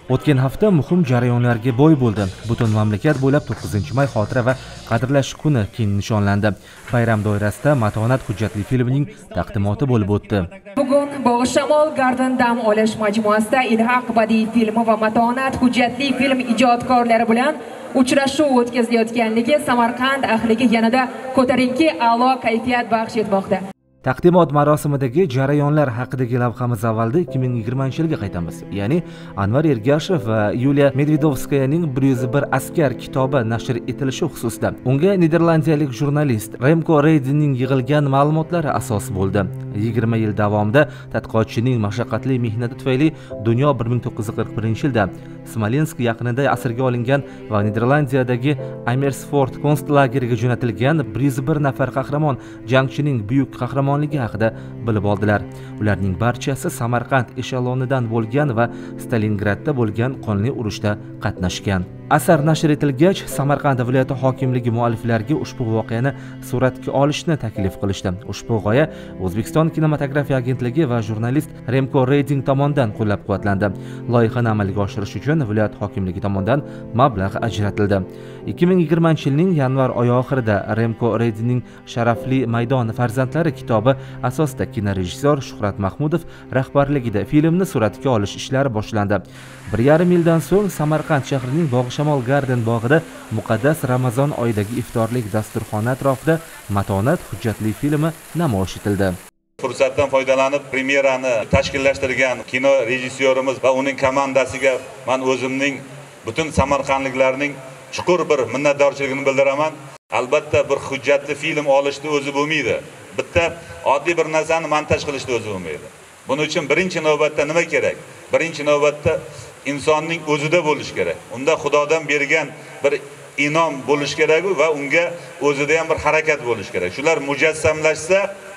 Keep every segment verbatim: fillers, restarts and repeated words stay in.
O'tgan hafta muhim jarayonlarga boy bo'ldi. Butun mamlakat bo'ylab to'qqizinchi may xotira va qadrlash kuni keng nishonlandi. Bayram doirasida Matonat hujjatli filmining taqdimoti bo'lib o'tdi. Bugun Bog'ishamol Garden dam olish majmuasida Ilhaq badiiy filmi va Matonat hujjatli film ijodkorlari bilan uchrashuv o'tkazilayotganligi Samarqand ahliga yanada ko'tarinki a'lo kayfiyat baxsh etmoqda. Taqdimot marosimidagi jarayonlar haqidagi lavhamiz avvalda ikki ming yigirmanchi yilga qaytamiz. Ya'ni Anvar Ergashev va Yuliya Medvedovskayaning bir yuz bir askar kitobi nashr etilishi xususida. Unga niderlandiyalik jurnalist Remco Reydingning yig'ilgan ma'lumotlari asos bo'ldi. yigirma yil davomida tadqiqotchining mashaqqatli mehnati tufayli dunyo bir ming to'qqiz yuz qirq birinchi yilda Smolensk yaqinida asirga olingan va Niderlandiyadagi Amersfoort konslageriga jo'natilgan bir yuz bir nafar qahramon jangchining buyuk qahramonligi haqida bilib oldilar. Ularning barchasi Samarqand eshelonidan bo'lgan va Stalingradda bo'lgan qonli urushda qatnashgan. Asar nashr etilgach, Samarqand viloyati hokimligi mualliflariga ushbu voqeani suratga olishni taklif qilishdi. Ushbu g'oya O'zbekiston kinematografiya agentligi va jurnalist Remco Reyding tomonidan qo'llab-quvvatlandi. Loyihani amalga oshirish uchun viloyat hokimligi tomonidan mablag' ajratildi. ikki ming yigirmanchi yilning yanvar oyi oxirida Remco Reydingning Sharafli maydon farzandlari kitobi asosida kinorejissyor Shuhrat Mahmudov rahbarligida filmni suratga olish ishlari boshlandi. Bir yarim yildan so'ng Samarqand shahrining Bog'ishamol Garden bog'ida muqaddas Ramazon oyidagi iftorlik dasturxoni atrofida Matonat hujjatli filmi namoyish etildi. Fursatdan foydalanib premyerani tashkillashtirgan kino rejissyorimiz va uning komandasiga men o'zimning butun samarqandliklarning chuqur bir minnatdorchiligini bildiraman. Albatta bir hujjatli film olishni o'zi bo'lmaydi. Bitta oddiy bir narsani montaj qilishni o'zi bo'lmaydi. Buning uchun birinchi navbatda nima kerak? Birinchi navbatda insonning o'zida bo'lish kerak. Unda Xudodan bergan bir inom bo'lish kerak va unga o'zida ham bir harakat bo'lish kerak. Shular mujassamlashsa,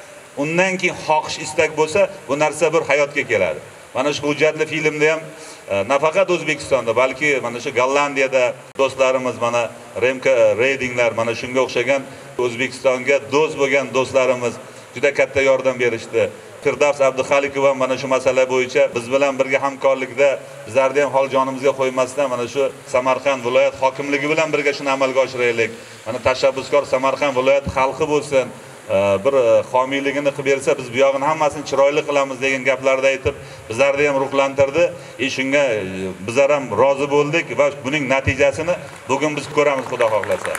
undan keyin xohish istak bo'lsa, bu narsa bir hayotga keladi. Mana shu hujjatli filmda ham nafaqat O'zbekistonda, balki mana shu Gollandiyada do'stlarimiz, mana Remco Reydinglar, mana shunga o'xshagan O'zbekistonga do'st bo'lgan do'stlarimiz juda katta yordam berishdi. Firdavs Abduxalikova mana shu masala bo'yicha biz bilan birga hamkorlikda bizlarni ham hol jonimizga qo'ymasdan mana shu Samarqand viloyat hokimligi bilan birga shuni amalga oshiraylik. Mana tashabbuskor Samarqand viloyat xalqi bo'lsin, bir homiyligini qilib bersa biz bu yog'ini hammasini chiroyli qilamiz degan gaplarni aytib bizlarni ham ruhlantirdi. E shunga bizlar ham rozi bo'ldik va buning natijasini bugun biz ko'ramiz, Xudo xohlasa.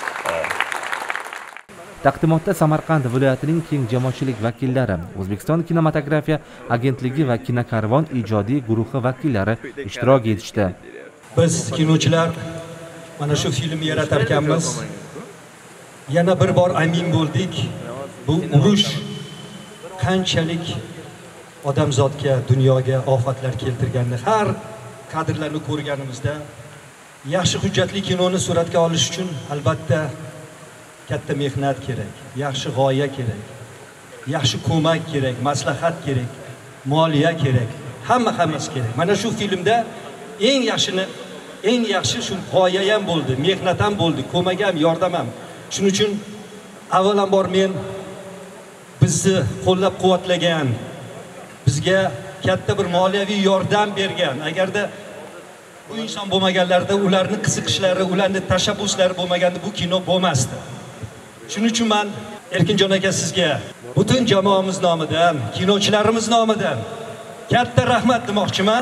Taqdimotda Samarqand viloyatining keng jamoatchilik vakillari, O'zbekiston kinematografiya agentligi va Kinokarvon ijodiy guruhi vakillari ishtirok etishdi. Biz kinochilar mana shu filmni yaratar ekanmiz. Yana bir bor amin bo'ldik. Bu urush qanchalik odamzodga, dunyoga ofatlar keltirganini har kadrlarni ko'rganimizda yaxshi hujjatli kinoni suratga olish uchun albatta katta mehnat kerak, yaxshi g'oya kerak, yaxshi ko'mak kerak, maslahat kerak, moliya kerak, hamma hammasi kerak. Mana shu filmda eng yaxshini, eng yaxshi shu g'oya ham bo'ldi, mehnat ham bo'ldi, ko'mak ham, yordam ham. Shuning uchun avvalambor men bizni qo'llab-quvvatlagan, bizga katta bir moliyaviy yordam bergan, agarda bu inson bo'lmaganlarda ularning qiziqishlari, ularning tashabbuslari bo'lmaganda bu kino bo'lmasdi. Shuning uchun men Erkinjon aka sizga butun jamoamiz nomidan, kinochilarimiz nomidan katta rahmat demoqchiman.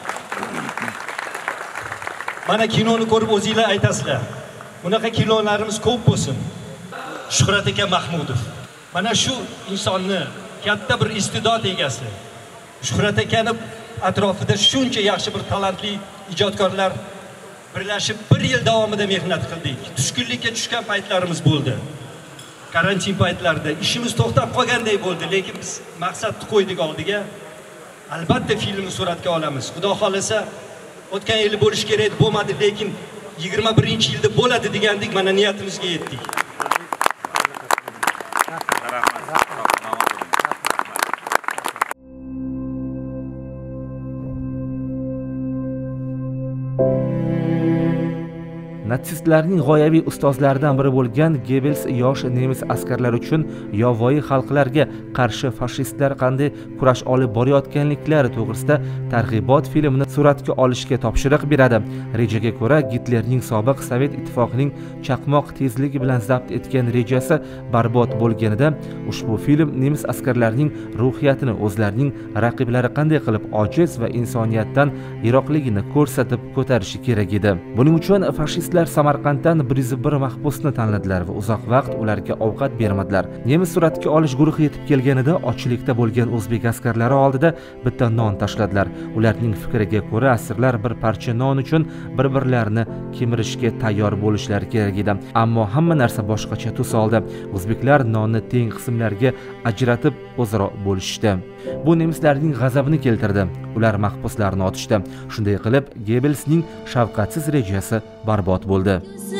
Mana kinoni ko'rib o'zingizlar aytasizlar. Bunaqa kinolarimiz ko'p bo'lsin. Shuhrat aka Mahmudov. Mana shu insonni katta bir iste'dod egasi. Shuhrat akani atrofida shuncha yaxshi bir talantli ijodkorlar birlashib bir yil davomida mehnat qildik. Tushkunlikka tushgan paytlarimiz bo'ldi. Karantin paytlarida ishimiz to'xtab qolganday bo'ldi, lekin biz maqsadni qo'ydik oldiga. Albatta filmni suratga olamiz. Xudo xolasa o'tgan yili bo'lish kerak, bo'lmadi, lekin yigirma birinchi yilda bo'ladi degandik, mana niyatimizga yetdik. Natsistlarning g'oyaviy ustozlaridan biri bo'lgan Gebels yosh nemis askarlari uchun yovvoyi xalqlarga qarshi fashistlar qanday kurash olib borayotganliklari to'g'risida targ'ibot filmini suratga olishga topshiriq beradi. Rejaga ko'ra, Gitlerning sobiq Sovet ittifoqining chaqmoq tezligi bilan zabt etgan rejasi barbod bo'lganida, ushbu film nemis askarlarining ruhiyatini o'zlarining raqiblari qanday qilib ojiz va insoniyatdan yiroqligini ko'rsatib ko'tarishi kerak edi. Buning uchun fashistlar Samarqanddan bir yuz bir mahbusni tanladilar va uzoq vaqt ularga ovqat bermadilar. Nemis suratga olish guruhi yetib kelganida ochlikda bo'lgan o'zbek askarlari oldida bitta non tashladilar. Ularning fikriga ko'ra, asirlar bir parcha non uchun bir-birlarini kemirishga tayyor bo'lishlari kerak edi. Ammo hamma narsa boshqacha tus oldi. O'zbeklar nonni teng qismlarga ajratib o'zaro bo'lishdi. Bu nemislarning g'azabini keltirdi. Ular mahbuslarni otishdi. Shunday qilib, Gebelsning shafqatsiz rejasi barbod bo'ldi.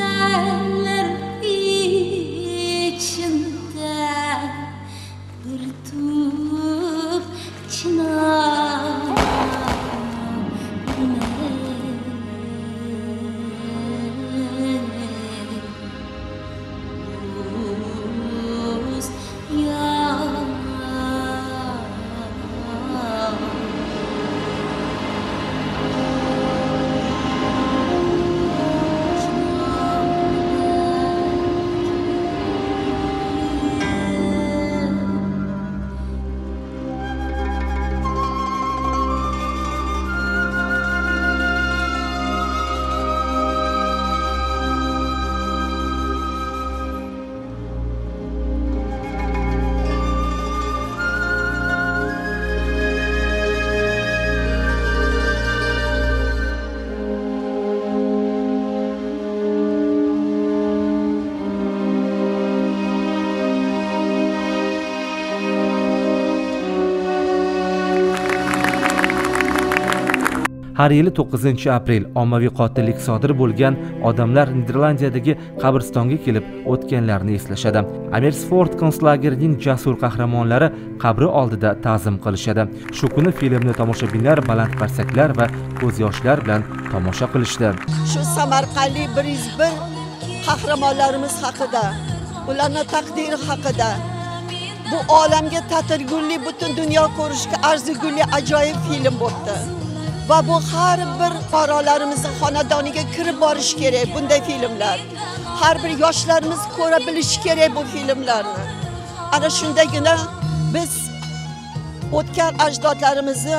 Har yili to'qqizinchi aprel ommaviy qotillik sodir bo'lgan odamlar Niderlandiyadagi qabristonga kelib o'tganlarni eslashadi. Amersfoort konslagerining jasur qahramonlari qabri oldida ta'zim qilishadi. Shu kuni filmni tomoshabinlar baland qarsaklar va ko'z yoshlar bilan tomosha qilishdi. Shu Samarqandlik bir yuz bir qahramonlarimiz haqida, ularning taqdiri haqida, bu olamga ta'tirgulli, butun dunyo ko'rishga arzigulli ajoyib film bo'ldi. Va bu har bir fuqarolarimizning xonadoniga kirib borish kerak bunday filmlar. Har bir yoshlarimiz ko'ra bilishi kerak bu filmlarni. Ana shundagina biz o'tgan ajdodlarimizni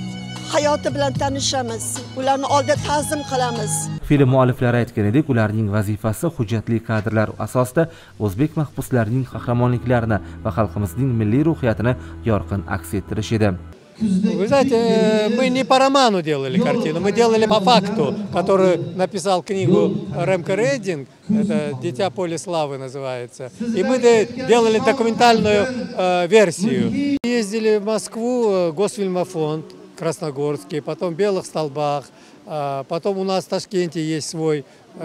hayoti bilan tanishamiz, ularni oldida ta'zim qilamiz. Film mualliflari aytganidek, ularning vazifasi hujjatli kadrlar asosida o'zbek mahbuslarining qahramonliklarini va xalqimizning milliy ruhiyatini yorqin aks ettirish edi. Вы знаете, мы не по роману делали картину, мы делали по факту, который написал книгу Ремко Рейдинг, это «Дитя поля славы» называется. И мы делали документальную э, версию. Ездили в Москву, Госфильмофонд, Красногорский, потом в Белых Столбах, э, потом у нас в Ташкенте есть свой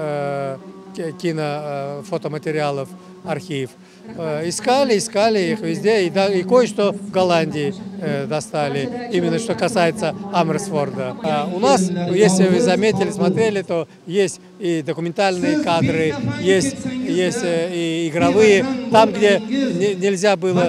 э, кино, э, фотоматериалов, архив. Искали, искали их везде, и, да, и кое-что в Голландии э, достали, именно что касается Амерсфорда. А у нас, если вы заметили, смотрели, то есть и документальные кадры, есть, есть э, и игровые. Там, где не, нельзя было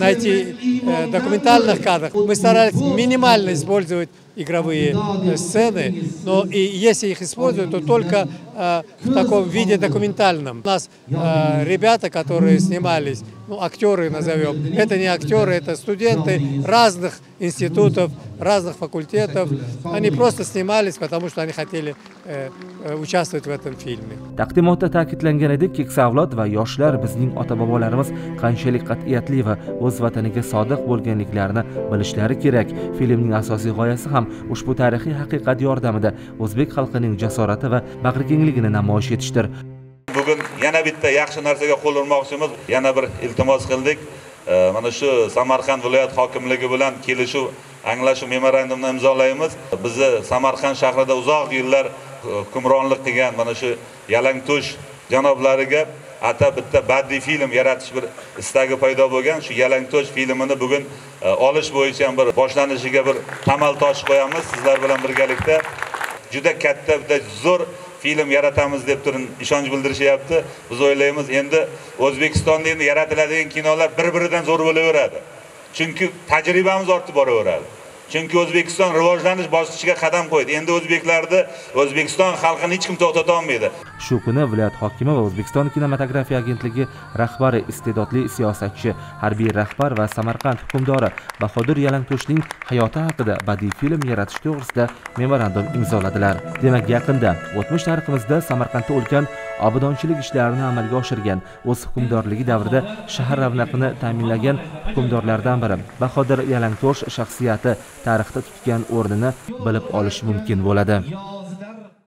найти э, документальных кадров, мы старались минимально использовать игровые э, сцены, но и если их используют, то только э, в таком виде документальном. У нас э, ребята, которые снимались, ну, актеры назовем, это не актеры, это студенты разных институтов, разных факультетов. Они просто снимались, потому что они хотели э, э, участвовать в этом фильме. Taqdimotda ta'kidlanganidek, keksa avlod va yoshlar bizning ota-bobolarimiz qanchalik qat'iyatli va o'z vataniga sodiq bo'lganliklarini bilishlari kerak. Filmning asosiy g'oyasi ham ushbu tarixiy haqiqat yordamida o'zbek xalqining jasorati va bag'rikengligini namoyish etishdir. Bugun yana bitta yaxshi narsaga qo'l urmoqchimiz, yana bir iltimos qildik. Mana shu Samarqand viloyat hokimligi bilan kelishuv, anglashuv memorandumini imzolaymiz. Bizni Samarqand shahrida uzoq yillar hukmronlik qilgan mana shu Yalangto'sh janoblariga ata bitta badiiy film yaratish bir istagi paydo bo'lgan. Shu Yalangto'sh filmini bugun olish bo'yicha bir boshlanishiga bir tamal tosh qo'yamiz sizlar bilan birgalikda. Juda katta, juda zo'r film yaratamiz deb turib ishonch bildirishyapti. Biz o'ylaymiz, endi O'zbekistonda endi yaratiladigan kinolar bir-biridan zo'r bo'laveradi. Chunki tajribamiz ortib boraveradi. Chunki O'zbekiston rivojlanish bosqichiga qadam qo'ydi. Endi o'zbeklarni, O'zbekiston xalqini hech kim to'xtata olmaydi. Shu kuni viloyat hokimi va O'zbekiston kinematografiya agentligi rahbari, iste'dodli siyosatchi, harbiy rahbar va Samarqand hukmdori Bahodir Yalangto'shning hayoti haqida badiiy film yaratish to'g'risida memorandum imzoladilar. Demak, yaqinda o'tmish tariximizda Samarqandda ulkan obodonchilik ishlarini amalga oshirgan, o'z hukmdorligi davrida shahar ravnaqini ta'minlagan hukmdorlardan biri Bahodir Yalangto'sh shaxsiyati tarixda tutgan o'rnini bilib olish mumkin bo'ladi.